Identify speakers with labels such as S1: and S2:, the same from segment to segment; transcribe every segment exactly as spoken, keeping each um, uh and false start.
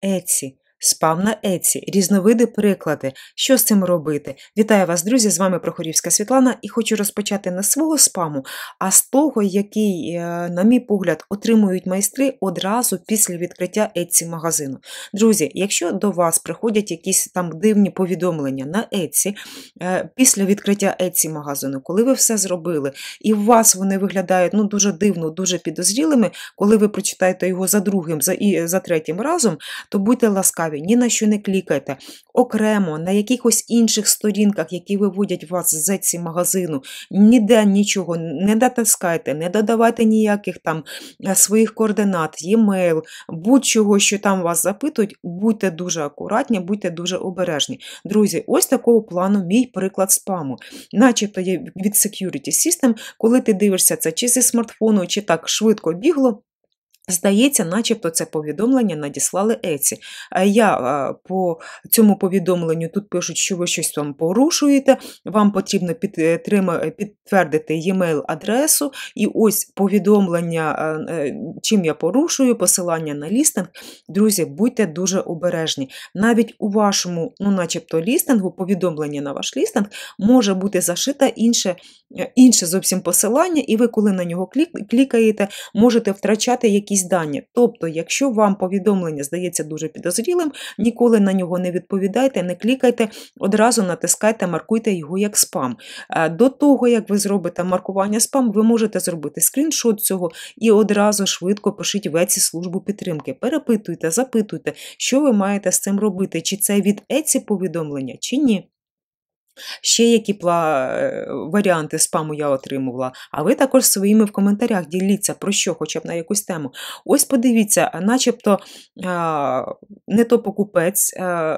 S1: Etsy. Спам на Etsy, різновиди переклади. Що з цим робити? Вітаю вас, друзі! З вами Прохорівська Світлана і хочу розпочати не з свого спаму, а з того, який, на мій погляд, отримують майстри одразу після відкриття Etsy-магазину. Друзі, якщо до вас приходять якісь там дивні повідомлення на Etsy, після відкриття Etsy-магазину, коли ви все зробили, і у вас вони виглядають ну, дуже дивно, дуже підозрілими, коли ви прочитаєте його за другим, за, і за третім разом, то будьте ласкаві. Ні на що не клікайте. Окремо, на якихось інших сторінках, які виводять вас з Etsy-магазину, ніде нічого не натискайте, не додавайте ніяких там своїх координат, e-mail, будь-чого, що там вас запитують, будьте дуже акуратні, будьте дуже обережні. Друзі, ось такого плану мій приклад спаму. Начебто є від Security System, коли ти дивишся це чи зі смартфону, чи так швидко бігло, здається, начебто це повідомлення надіслали Etsy. Я по цьому повідомленню тут пишуть, що ви щось там порушуєте, вам потрібно підтвердити e-mail адресу, і ось повідомлення, чим я порушую, посилання на лістинг. Друзі, будьте дуже обережні. Навіть у вашому, ну начебто, лістингу, повідомлення на ваш лістинг, може бути зашите інше, інше зовсім посилання, і ви, коли на нього клікаєте, можете втрачати якісь дані. Тобто, якщо вам повідомлення здається дуже підозрілим, ніколи на нього не відповідайте, не клікайте, одразу натискайте, маркуйте його як спам. До того, як ви зробите маркування спам, ви можете зробити скріншот цього і одразу швидко пишіть в Etsy службу підтримки. Перепитуйте, запитуйте, що ви маєте з цим робити, чи це від Etsy повідомлення, чи ні. Ще які варіанти спаму я отримувала, а ви також своїми в коментарях діліться про що, хоча б на якусь тему. Ось подивіться, начебто не то покупець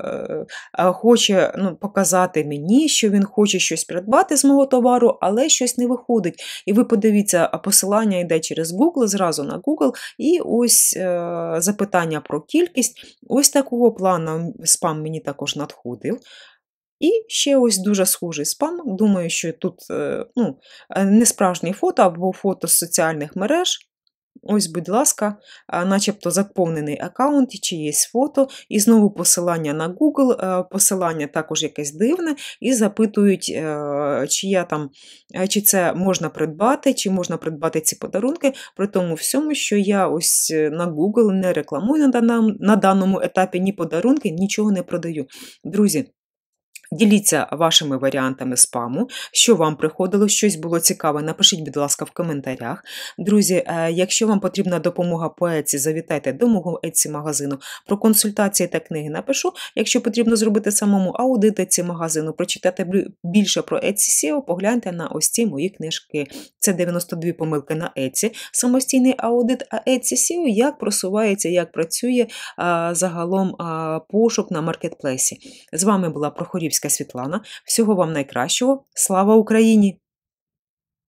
S1: хоче ну, показати мені, що він хоче щось придбати з мого товару, але щось не виходить. І ви подивіться, посилання йде через Google, зразу на Google, і ось запитання про кількість. Ось такого плану спам мені також надходив. І ще ось дуже схожий спам. Думаю, що тут ну, не справжнє фото або фото з соціальних мереж. Ось, будь ласка, начебто заповнений аккаунт, чиєсь фото, і знову посилання на Google, посилання також якесь дивне, і запитують, чи, я там, чи це можна придбати, чи можна придбати ці подарунки, при тому всьому, що я ось на Google не рекламую на даному, на даному етапі ні подарунки, нічого не продаю. Друзі, діліться вашими варіантами спаму, що вам приходило, щось було цікаве, напишіть, будь ласка, в коментарях. Друзі, якщо вам потрібна допомога по Etsy, завітайте до мого Etsy-магазину. Про консультації та книги напишу. Якщо потрібно зробити самому аудит Etsy-магазину, прочитати більше про Etsy сео, погляньте на ось ці мої книжки. Це дев'яносто дві помилки на Etsy, самостійний аудит, а Etsy сео, як просувається, як працює загалом пошук на маркетплейсі. З вами була Прохорівська Світлана. Всього вам найкращого. Слава Україні!